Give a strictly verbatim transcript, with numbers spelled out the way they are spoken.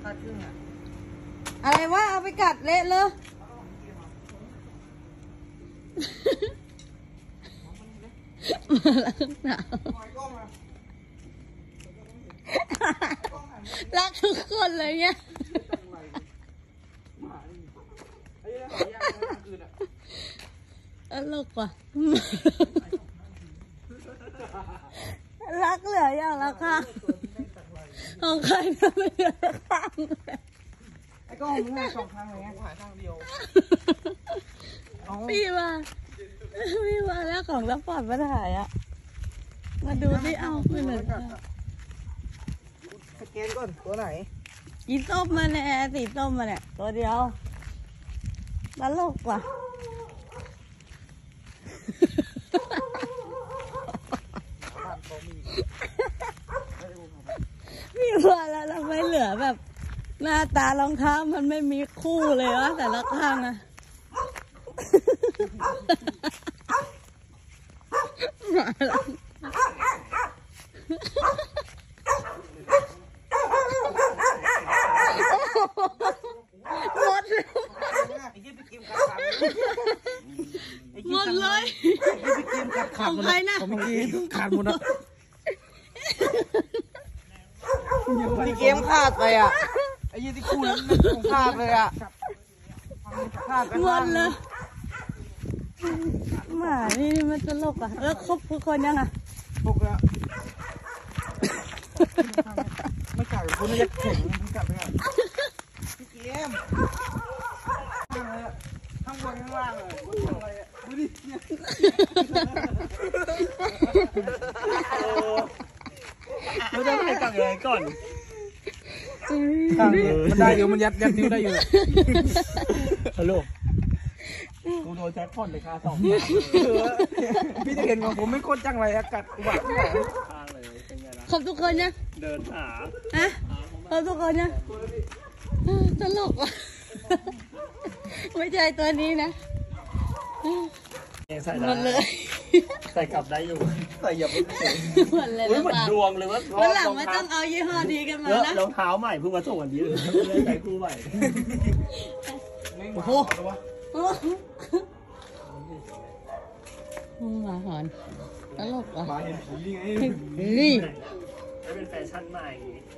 ขาดครึ่งอ่ะอะไรวะเอาไปกัดเละเลยมาแล้วหนาวรักทุกคนเลยเนี่ยตลกว่ะรักเหลืออย่างละข้างของใครนะไม่เหลือละข้างไอ้ก็ของมึงไงสองข้างเลยไงกูหายข้างเดียวพี่ว่าพี่ว่าแล้วของรับปอดมาถ่ายอ่ะมาดูที่เอาไม่เหลือสแกนก่อนตัวไหนอีส้มมาเนี่ยสีส้มมาเนี่ยตัวเดียวตลกว่ะพี่ว่าแล้วเราไม่เหลือแบบหน้าตารองเท้ามันไม่มีคู่เลยวะแต่ละข้างอะมาแล้วหมดหมดเลยของใครนะของพี่เกมขาดหมดนะพี่เกมขาดไปอ่ะไอ้ยี่ที่คู่นั้นของขาดเลยอ่ะขาดไปหมดเลยหมานี่มันตลกอ่ะแล้วครบทุกคนยังอ่ะครบแล้วไม่กัดคุณไม่จะแข็งไม่กัดไม่กัดพี่เกมข้างบนข้างล่างเลยดูดิเราจะให้กัดอะไรก่อนมันได้อยู่มันยัดยัดนิ้วได้อยู่ฮัลโหลกูโดนแจ็คพอตเลยค่ะสองพี่จะเห็นของผมไม่โคตรจังไรอากาศอุบัติเหตุข้างเลยเป็นไงล่ะครบทุกคนเนี่ยเดินหาฮะครบทุกคนเนี่ยตลกว่ะไม่ใช่ตัวนี้นะหมดเลยใส่กลับได้อยู่ใส่หยับหมดเลยเหมือนดวงเลยว่าวันหลังไม่ต้องเอายี่ห้อดีกันมานะรองเท้าใหม่เพิ่งมาส่งวันนี้เลยเลยใส่คู่ใหม่โอ้โหหมาหอนตลกว่ะมาเห็นผีไงนี่เป็นแฟชั่นใหม่